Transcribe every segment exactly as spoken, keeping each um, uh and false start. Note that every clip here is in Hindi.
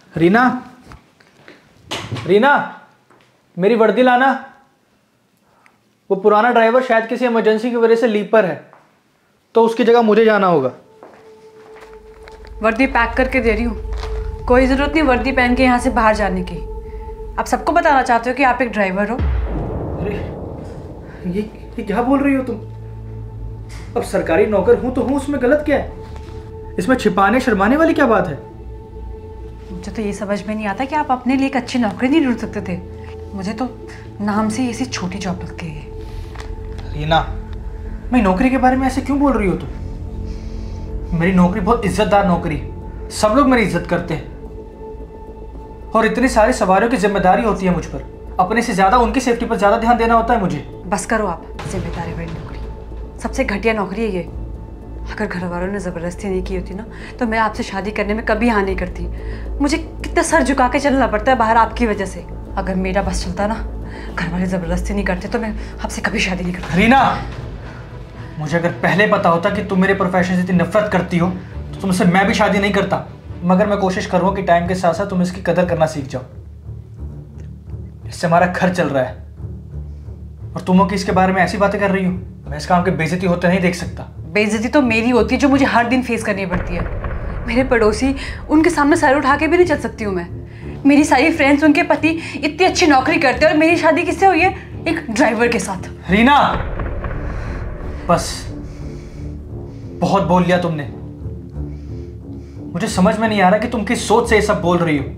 रीना, रीना, मेरी वर्दी लाना। वो पुराना ड्राइवर शायद किसी इमरजेंसी की वजह से लीव पर है, तो उसकी जगह मुझे जाना होगा। वर्दी पैक करके दे रही हूँ। कोई ज़रूरत नहीं वर्दी पहन के यहाँ से बाहर जाने की। आप सबको बताना चाहते हो कि आप एक ड्राइवर हो? अरे ये, ये क्या बोल रही हो तुम? अब सरकारी नौकर हूँ तो हूँ, उसमें गलत क्या है? इसमें छिपाने शर्माने वाली क्या बात है? मुझे तो ये समझ में नहीं आता कि आप अपने लिए एक अच्छी नौकरी नहीं ढूंढ सकते थे। मुझे तो नाम से ऐसी छोटी जॉब लगती है। रीना, मैं नौकरी के बारे में ऐसे क्यों बोल रही हो तुम? मेरी नौकरी बहुत इज्जतदार नौकरी, सब लोग मेरी इज्जत करते हैं और इतनी सारी सवारियों की जिम्मेदारी होती है मुझ पर। अपने से ज्यादा उनकी सेफ्टी पर ज्यादा ध्यान देना होता है मुझे। बस करो आप। जिम्मेदारी वाली नौकरी सबसे घटिया नौकरी है ये। अगर घर वालों ने ज़बरदस्ती नहीं की होती ना तो मैं आपसे शादी करने में कभी हाँ नहीं करती। मुझे कितना सर झुका के चलना पड़ता है बाहर आपकी वजह से। अगर मेरा बस चलता ना, घर वाले ज़बरदस्ती नहीं करते तो मैं आपसे कभी शादी नहीं करती। रीना, मुझे अगर पहले पता होता कि तुम मेरे प्रोफेशन से इतनी नफरत करती हो तो तुमसे मैं भी शादी नहीं करता। मगर मैं कोशिश करूँगा कि टाइम के साथ साथ तुम इसकी कदर करना सीख जाओ। इससे हमारा घर चल रहा है और तुम कि इसके बारे में ऐसी बातें कर रही हो। मैं इस काम की बेइज्जती होते नहीं देख सकता। बेइज्जती तो मेरी होती है जो मुझे हर दिन फेस करनी पड़ती है। मेरे पड़ोसी, उनके सामने सर उठा के भी नहीं चल सकती हूँ मैं। मेरी सारी फ्रेंड्स, उनके पति इतनी अच्छी नौकरी करते हैं और मेरी शादी किससे हुई है? एक ड्राइवर के साथ। रीना, बस बहुत बोल लिया तुमने। मुझे समझ में नहीं आ रहा कि तुम किस सोच से ये सब बोल रही हो,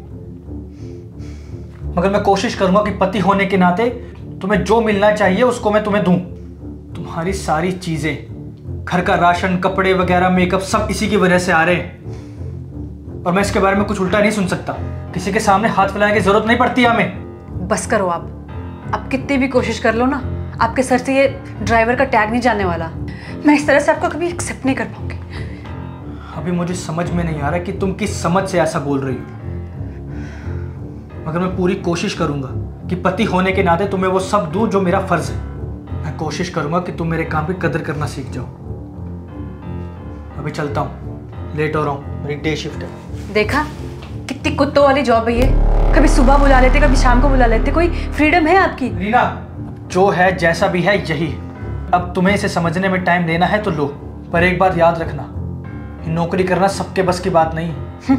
मगर मैं कोशिश करूंगा कि पति होने के नाते तुम्हें जो मिलना चाहिए उसको मैं तुम्हें दूं। तुम्हारी सारी चीजें, घर का राशन, कपड़े वगैरह, मेकअप, सब इसी की वजह से आ रहे हैं और मैं इसके बारे में कुछ उल्टा नहीं सुन सकता। किसी के सामने हाथ फैलाने की जरूरत नहीं पड़ती हमें। बस करो आप। आप कितनी भी कोशिश कर लो ना, आपके सर से ये ड्राइवर का टैग नहीं जाने वाला। मैं इस तरह से आपको कभी एक्सेप्ट नहीं कर पाऊंगी। अभी मुझे समझ में नहीं आ रहा कि तुम किस समझ से ऐसा बोल रही हो, मगर मैं पूरी कोशिश करूंगा कि पति होने के नाते तुम्हें वो सब दूं जो मेरा फर्ज है। मैं कोशिश करूंगा कि तुम मेरे काम की कदर करना सीख जाओ। अभी चलता हूँ, लेट हो रहा हूँ, मेरी डे शिफ्ट है। देखा कितनी कुत्तों वाली जॉब है ये। कभी सुबह बुला लेते, कभी शाम को बुला लेते। कोई फ्रीडम है आपकी? रीना, जो है जैसा भी है यही। अब तुम्हें इसे समझने में टाइम लेना है तो लो, पर एक बात याद रखना, नौकरी करना सबके बस की बात नहीं है।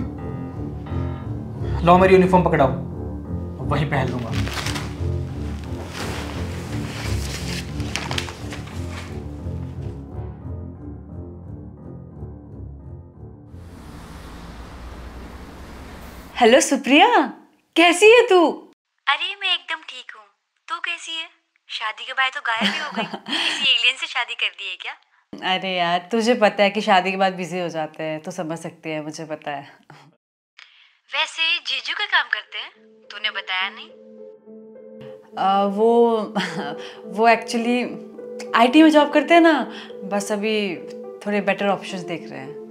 लो मेरी यूनिफॉर्म पकड़ाओ, वही पहन लूंगा। हेलो सुप्रिया, कैसी है तू? अरे मैं एकदम ठीक हूँ। तू कैसी है? शादी के बाद तो गायब ही हो गई। किसी एलियन से शादी कर दी है क्या? अरे यार, तुझे पता है कि शादी के बाद बिजी हो जाते हैं, तो समझ सकती है, मुझे पता है। वैसे जीजू का काम करते हैं, तूने बताया नहीं। आ, वो वो एक्चुअली आईटी में जॉब करते हैं ना। बस अभी थोड़े बेटर ऑप्शंस देख रहे हैं।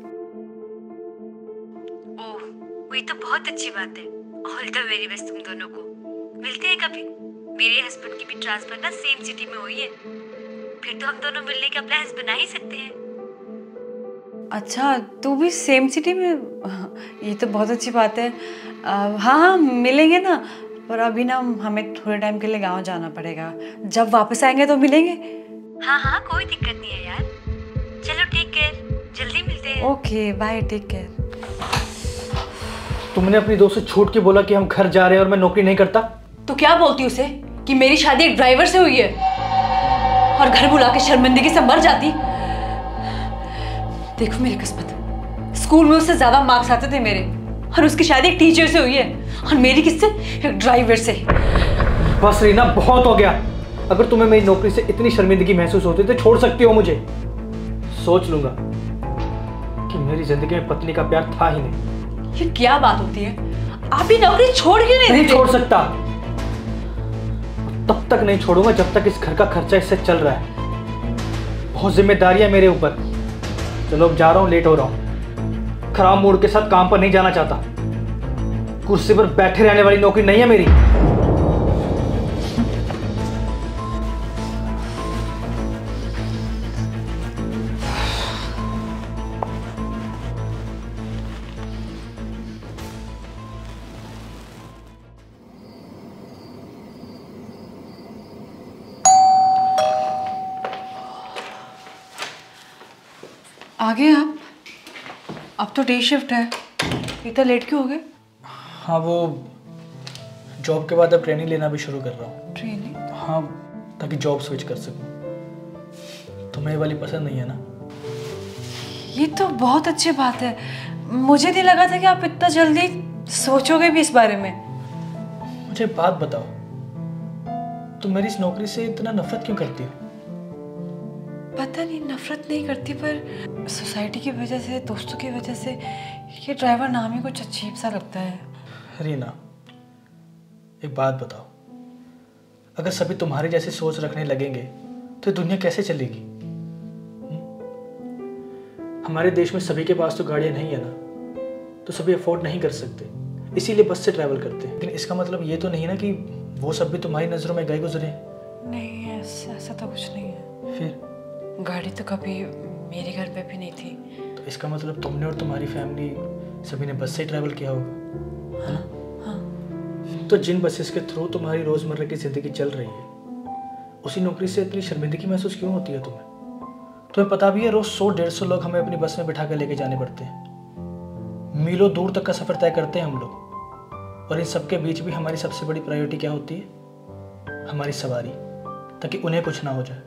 ओह, वही तो बहुत अच्छी बात है। ऑल द वेरी बेस्ट तुम दोनों को। मिलते हैं कभी। मेरे हस्बैंड की भी ट्रांसफर ना सेम सिटी में हुई है, फिर तो हम दोनों मिलने का प्लान्स बना ही सकते हैं। अच्छा, तू भी सेम सिटी में? ये तो बहुत अच्छी बात है। आ, हाँ हाँ मिलेंगे ना, पर अभी ना हमें थोड़े टाइम के लिए गांव जाना पड़ेगा। जब वापस आएंगे तो मिलेंगे। हाँ हाँ कोई दिक्कत नहीं है यार। चलो टेक केयर, जल्दी मिलते हैं। Okay bye, take care. तुमने अपनी दोस्त से छूट के बोला कि हम घर जा रहे हैं और मैं नौकरी नहीं करता। तो क्या बोलती उसे कि मेरी शादी एक ड्राइवर से हुई है और घर बुला के शर्मिंदगी से मर जाती। देखो मेरी किस्मत, स्कूल में उससे ज्यादा मार्क्स आते थे मेरे, और उसकी शादी एक टीचर से हुई है और मेरी किससे? एक ड्राइवर से। बस रीना, बहुत हो गया। अगर तुम्हें मेरी नौकरी से इतनी शर्मिंदगी महसूस होती तो छोड़ सकती हो मुझे। सोच लूंगा कि मेरी जिंदगी में पत्नी का प्यार था ही नहीं। ये क्या बात होती है? आप ही नौकरी छोड़ क्यों नहीं, नहीं छोड़ सकता। तब तक नहीं छोड़ूंगा जब तक इस घर का खर्चा इससे चल रहा है। बहुत जिम्मेदारियां मेरे ऊपर। चलो अब जा रहा हूँ, लेट हो रहा हूँ। खराब मूड के साथ काम पर नहीं जाना चाहता। कुर्सी पर बैठे रहने वाली नौकरी नहीं है मेरी। आ गए आप? अब तो डे शिफ्ट है, इतना लेट क्यों हो गए? हाँ, वो जॉब के बाद अब ट्रेनिंग लेना भी शुरू कर रहा हूँ। ट्रेनिंग? हाँ, ताकि जॉब स्विच कर सकूँ। तुम्हें ये वाली पसंद नहीं है ना? ये तो बहुत अच्छी बात है। मुझे नहीं लगा था कि आप इतना जल्दी सोचोगे भी इस बारे में। मुझे बात बताओ, तुम मेरी इस नौकरी से इतना नफरत क्यों करती हो? पता नहीं, नफरत नहीं करती, पर सोसाइटी की वजह से, दोस्तों की वजह से ये ड्राइवर नाम ही कुछ अजीब सा लगता है। रीना, एक बात बताओ, अगर सभी तुम्हारी जैसी सोच रखने लगेंगे तो ये दुनिया कैसे चलेगी? हुँ? हमारे देश में सभी के पास तो गाड़ियाँ नहीं है ना, तो सभी अफोर्ड नहीं कर सकते, इसीलिए बस से ट्रैवल करते हैं। लेकिन इसका मतलब ये तो नहीं ना कि वो सब भी तुम्हारी नज़रों में गए गुजरे। नहीं, ऐसा ऐसा तो कुछ नहीं है। फिर गाड़ी तो कभी मेरे घर पे भी नहीं थी। तो इसका मतलब तुमने और तुम्हारी फैमिली सभी ने बस से ट्रैवल किया होगा, है ना? हाँ। तो जिन बसेस के थ्रू तुम्हारी रोज़मर्रा की ज़िंदगी चल रही है, उसी नौकरी से इतनी शर्मिंदगी महसूस क्यों होती है तुम्हें? तुम्हें पता भी है रोज़ सौ डेढ़ सौ लोग हमें अपनी बस में बिठा कर लेके जाने पड़ते हैं। मीलों दूर तक का सफ़र तय करते हैं हम लोग, और इन सब के बीच भी हमारी सबसे बड़ी प्रायोरिटी क्या होती है? हमारी सवारी, ताकि उन्हें कुछ ना हो जाए।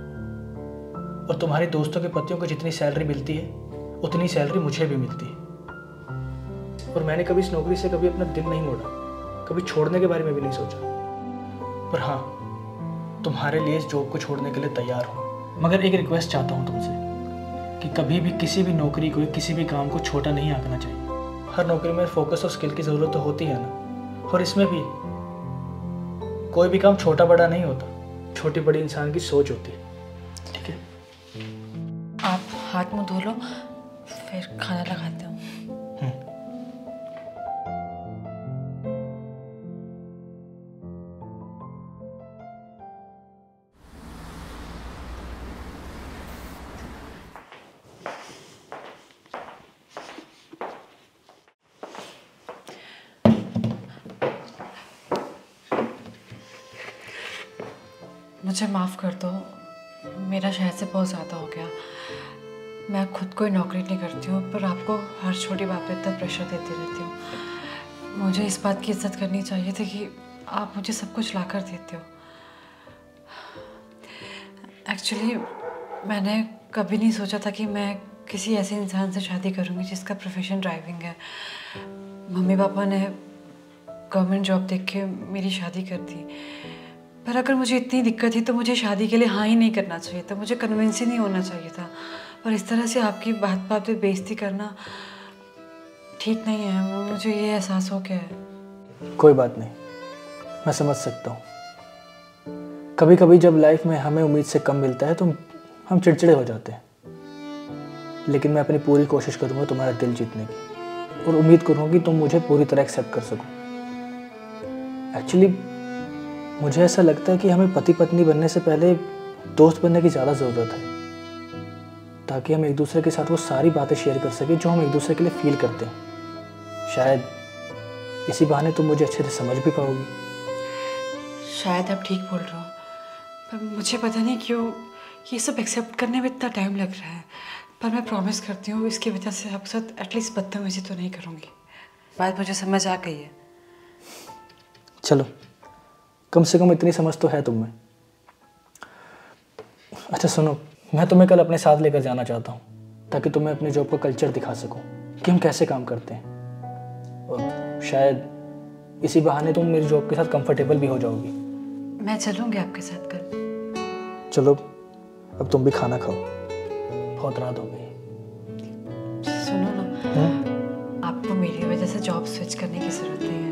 और तुम्हारे दोस्तों के पतियों को जितनी सैलरी मिलती है, उतनी सैलरी मुझे भी मिलती है। और मैंने कभी इस नौकरी से कभी अपना दिल नहीं मोड़ा, कभी छोड़ने के बारे में भी नहीं सोचा। पर हाँ, तुम्हारे लिए इस जॉब को छोड़ने के लिए तैयार हूँ। मगर एक रिक्वेस्ट चाहता हूँ तुमसे कि कभी भी किसी भी नौकरी को, किसी भी काम को छोटा नहीं आंकना चाहिए। हर नौकरी में फोकस और स्किल की ज़रूरत तो होती है ना, और इसमें भी कोई भी काम छोटा बड़ा नहीं होता, छोटी बड़ी इंसान की सोच होती है। ठीक है, आप हाथ मुंह धो लो, फिर खाना लगाते हूँ। मुझे माफ़ कर दो, मेरा शायद से बहुत ज़्यादा हो गया। मैं खुद कोई नौकरी नहीं करती हूँ, पर आपको हर छोटी बात पे इतना प्रेशर देती रहती हूँ। मुझे इस बात की इज्जत करनी चाहिए थी कि आप मुझे सब कुछ ला कर देते हो। एक्चुअली मैंने कभी नहीं सोचा था कि मैं किसी ऐसे इंसान से शादी करूँगी जिसका प्रोफेशन ड्राइविंग है। मम्मी पापा ने गवर्नमेंट जॉब देख के मेरी शादी कर दी, पर अगर मुझे इतनी दिक्कत थी तो मुझे शादी के लिए हाँ ही नहीं करना चाहिए था, मुझे कन्विंस ही नहीं होना चाहिए था। और इस तरह से आपकी बात बात पे बेइज्जती करना ठीक नहीं है, मुझे ये एहसास हो गया है। कोई बात नहीं, मैं समझ सकता हूँ। कभी कभी जब लाइफ में हमें उम्मीद से कम मिलता है तो हम चिड़चिड़े हो जाते हैं, लेकिन मैं अपनी पूरी कोशिश करूँगा तुम्हारा दिल जीतने की, और उम्मीद करूँगा कि तुम मुझे पूरी तरह एक्सेप्ट कर सको। एक्चुअली मुझे ऐसा लगता है कि हमें पति पत्नी बनने से पहले दोस्त बनने की ज़्यादा ज़रूरत है, ताकि हम एक दूसरे के साथ वो सारी बातें शेयर कर सकें जो हम एक दूसरे के लिए फील करते हैं। शायद इसी बहाने तुम मुझे अच्छे से समझ भी पाओगी। शायद आप ठीक बोल रहे हो, पर मुझे पता नहीं क्यों ये सब एक्सेप्ट करने में इतना टाइम लग रहा है। पर मैं प्रॉमिस करती हूँ इसकी वजह से आपके साथ एटलीस्ट बदतमीजी तो नहीं करूँगी। बात मुझे समझ आ गई है। चलो, कम से कम इतनी समझ तो है तुम में। अच्छा सुनो, मैं तुम्हें कल अपने साथ लेकर जाना चाहता हूँ, ताकि तुम्हें अपने जॉब का कल्चर दिखा सकूँ कि हम कैसे काम करते हैं, और शायद इसी बहाने तुम मेरी जॉब के साथ कंफर्टेबल भी हो जाओगी। मैं चलूँगी आपके साथ कल। चलो, अब तुम भी खाना खाओ, बहुत रात हो गई। सुनो ना, हुँ? आपको मेरी वजह से जॉब स्विच करने की ज़रूरत नहीं है।